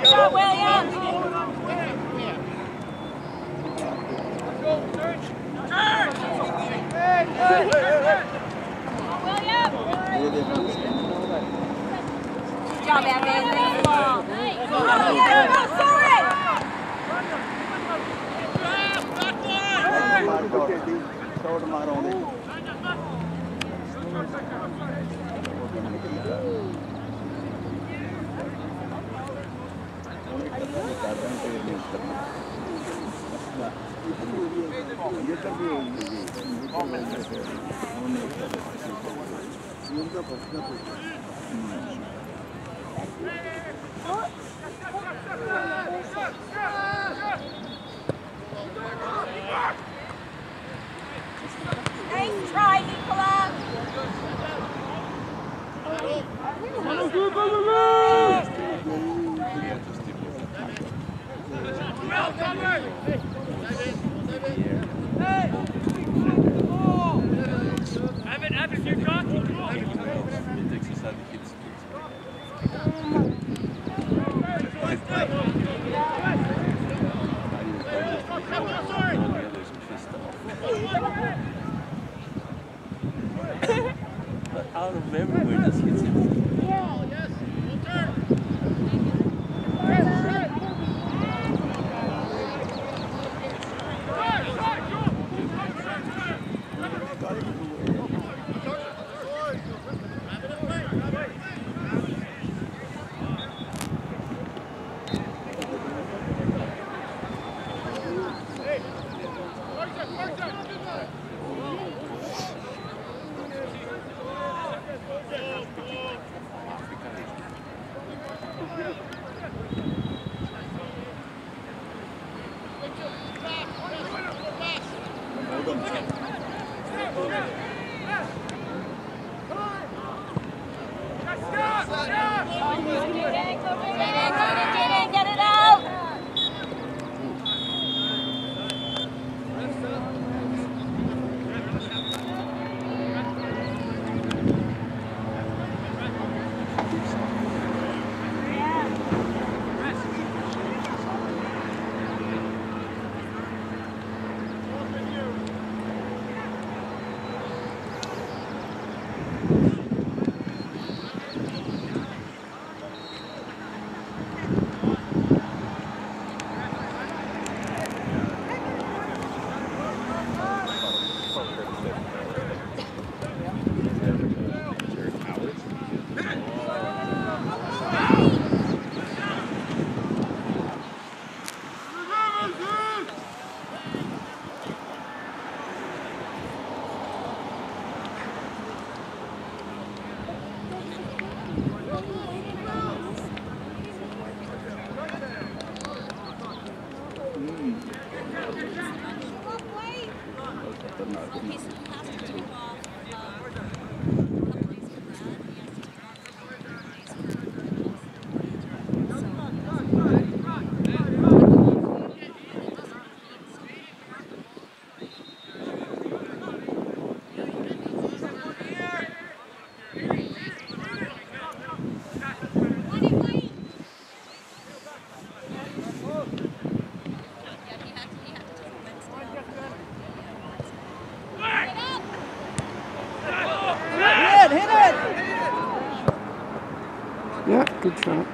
Good shot.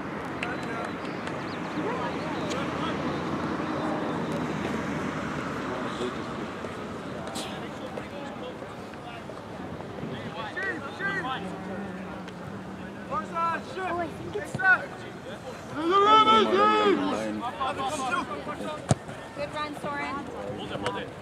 Oh, I think it's good run, Soren. Hold it.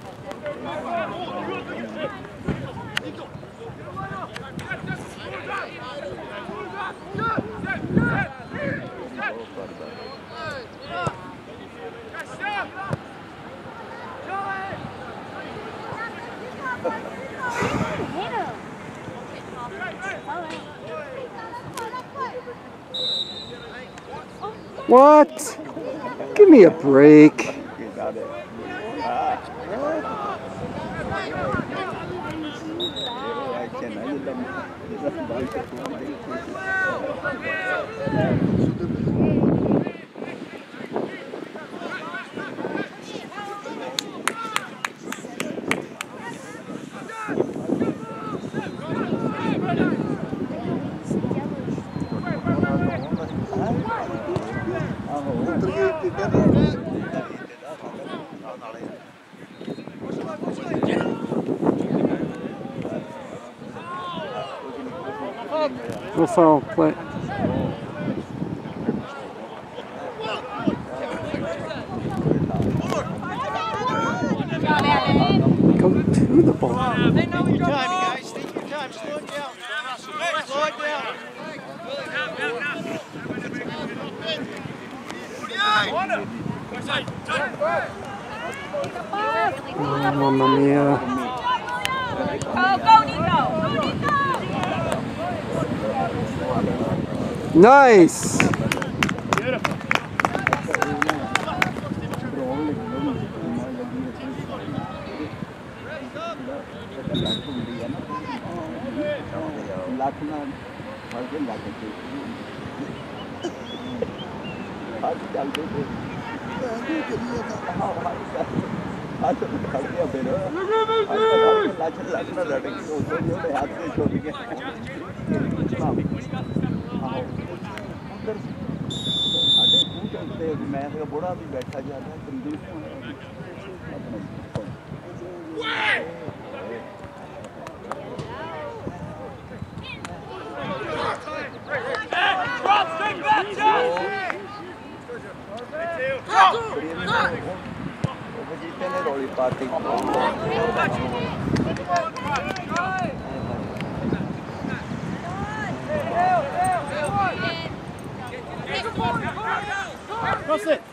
What? Give me a break. No foul play. Go to the ball. Take your time, guys. Take your time. Slow it down. Slow it down. Oh, mamma mia. Oh, go Nico! Go Nico! Nice! Beautiful. Cross it.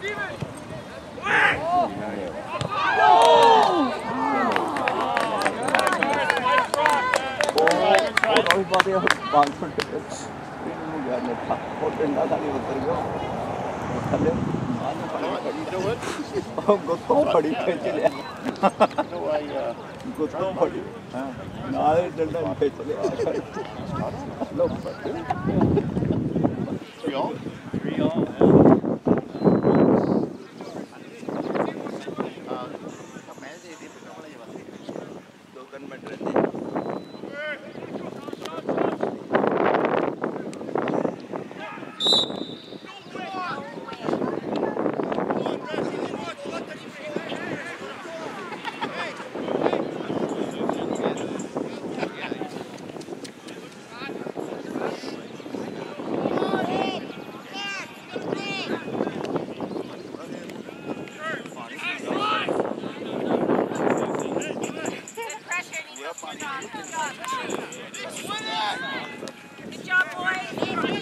Good job, boys.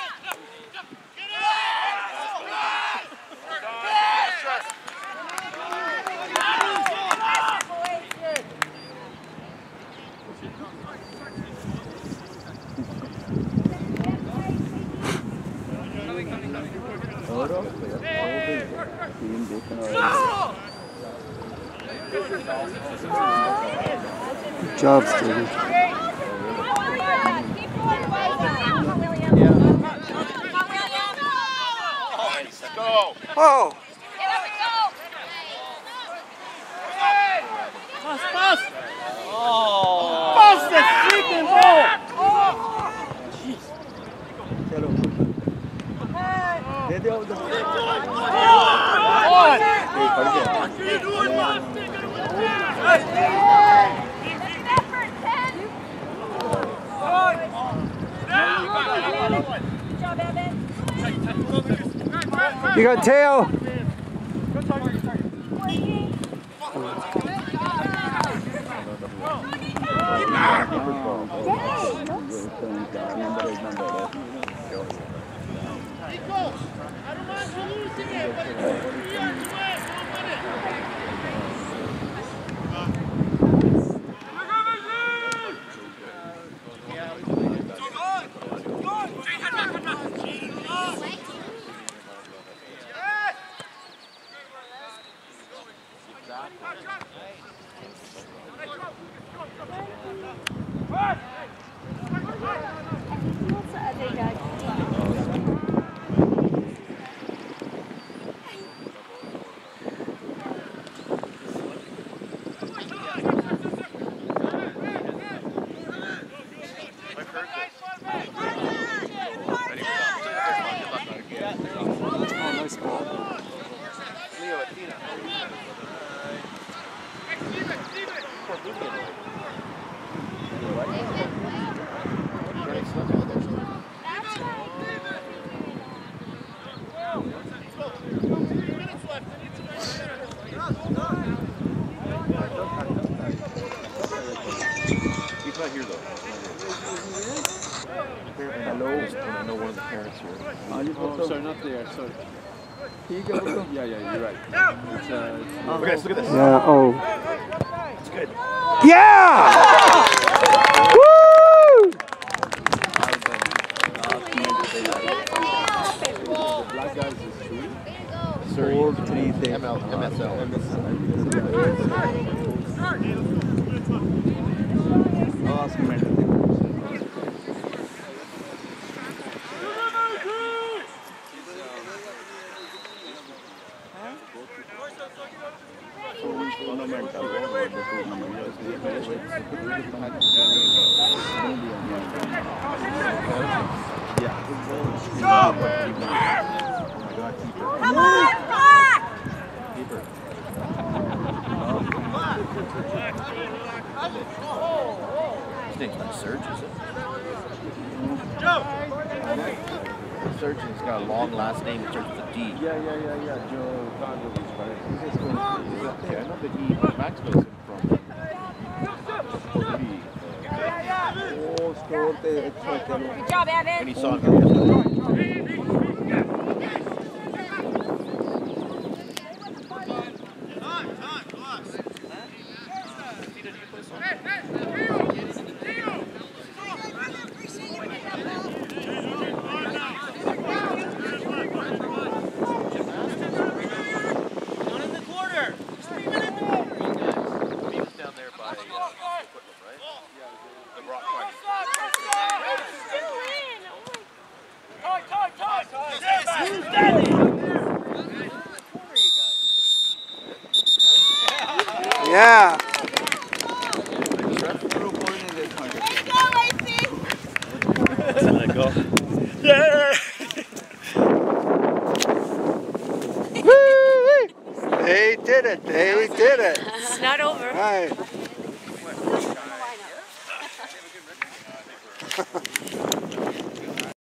Good job, Stevie. Oh! Pass! Oh! Pass the freaking ball! You got tail! here though. Hello. I know one of the parents here. Oh, sorry, not there. Sorry. Yeah, you're right. It's, okay, let's look at this. Yeah, oh. It's good. Yeah! Woo! The black guys is Surrey. 4-3 MSL. His name's not Serge, is it? Joe! Sergeant's got a long last name that starts with a D. Yeah. Joe Congo is right. Okay, I know that he, Max knows him from. Good job, Evan. And he saw him yesterday. Yeah. Let go. Yeah! They did it. They did it. It's not over. Right.